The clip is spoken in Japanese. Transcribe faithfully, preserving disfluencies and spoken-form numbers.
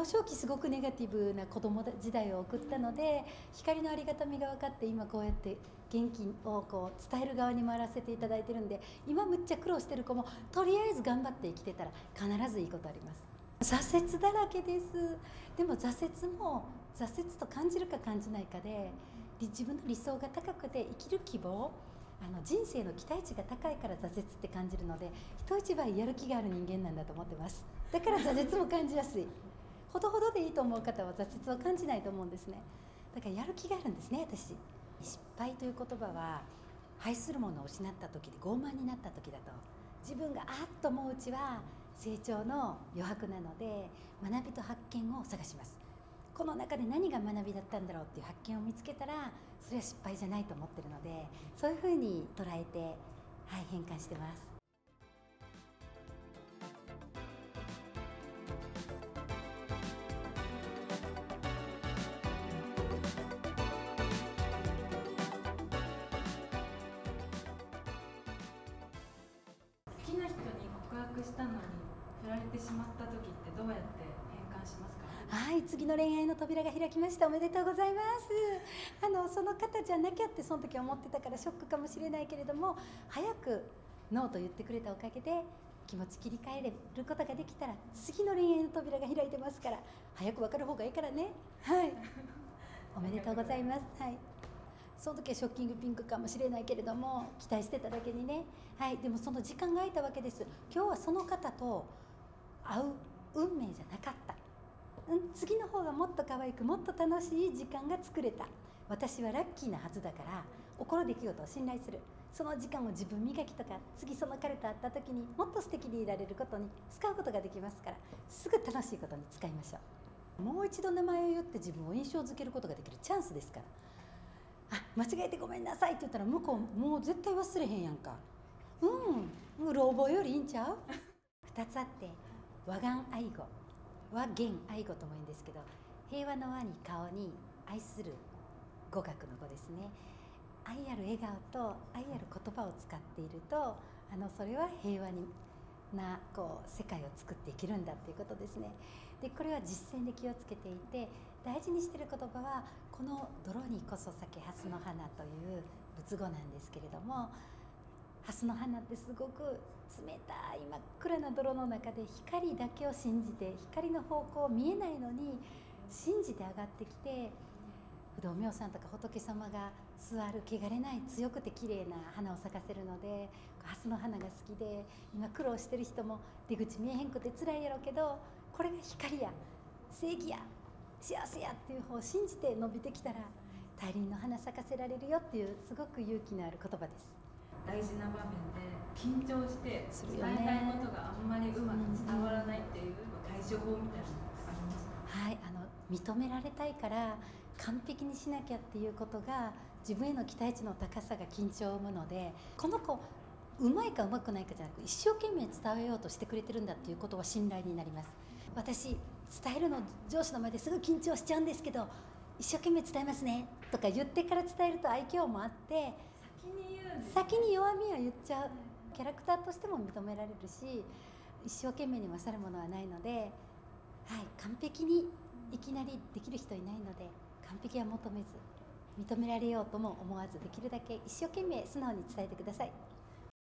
幼少期すごくネガティブな子供時代を送ったので、光のありがたみが分かって今こうやって元気をこう伝える側に回らせていただいてるんで、今むっちゃ苦労してる子もとりあえず頑張って生きてたら必ずいいことあります。挫折だらけです。でも挫折も挫折と感じるか感じないかで、自分の理想が高くて生きる希望、あの人生の期待値が高いから挫折って感じるので、人一倍やる気がある人間なんだと思ってます。だから挫折も感じやすい。ほどほどでいいと思う方は挫折を感じないと思うんですね。だからやる気があるんですね。私、失敗という言葉は愛するものを失った時で傲慢になった時だと、自分があっと思ううちは成長の余白なので、学びと発見を探します。この中で何が学びだったんだろうっていう発見を見つけたら、それは失敗じゃないと思ってるので、そういうふうに捉えて、はい、変換してます。 好きな人に告白したのに振られてしまった時ってどうやって変換しますか？ はい、次の恋愛の扉が開きました。おめでとうございます。あのその方じゃなきゃってその時思ってたからショックかもしれないけれども、早くノーと言ってくれたおかげで気持ち切り替えることができたら、次の恋愛の扉が開いてますから、早く分かる方がいいからね。はい、おめでとうございます。はい、その時はショッキングピンクかもしれないけれども、期待してただけにね。はい、でもその時間が空いたわけです。今日はその方と会う運命じゃなかった。うん、次の方がもっと可愛くもっと楽しい時間が作れた。私はラッキーなはずだから、起こる出来事を信頼する。その時間を自分磨きとか、次その彼と会った時にもっと素敵でいられることに使うことができますから、すぐ楽しいことに使いましょう。もう一度名前を言って自分を印象づけることができるチャンスですから。あ、間違えてごめんなさいって言ったら向こうもう絶対忘れへんやんか。うん、うろ覚えよりいいんちゃう？ふたつあって、和願愛語、和言愛語とも言うんですけど、平和の和に顔に愛する語学の語ですね。愛ある笑顔と愛ある言葉を使っていると、あのそれは平和になこう世界を作っていけるんだっていうことですね。でこれは実践で気をつけていて、大事にしている言葉はこの泥にこそ咲け蓮の花という仏語なんですけれども、蓮の花ってすごく冷たい真っ暗な泥の中で光だけを信じて、光の方向見えないのに信じて上がってきて、不動明さんとか仏様が座る汚れない強くて綺麗な花を咲かせるので、蓮の花が好きで、今苦労してる人も出口見えへんくて辛いやろうけど、これが光や正義や幸せやっていう方を信じて伸びてきたら、大輪の花咲かせられるよっていう、すごく勇気のある言葉です。 大事な場面で緊張して伝えたいことがあんまりうまく伝わらないっていう対処法みたいなのってありますか？ はい、あの認められたいから完璧にしなきゃっていうことが、自分への期待値の高さが緊張を生むので、この子うまいかうまくないかじゃなく、一生懸命伝えようとしてくれてるんだっていうことは信頼になります。私伝えるの上司の前ですぐ緊張しちゃうんですけど、一生懸命伝えますねとか言ってから伝えると愛嬌もあって、 先に言うんですね。 先に弱みは言っちゃう。キャラクターとしても認められるし、一生懸命に勝るものはないので、はい、完璧にいきなりできる人いないので、完璧は求めず、認められようとも思わず、できるだけ一生懸命素直に伝えてください。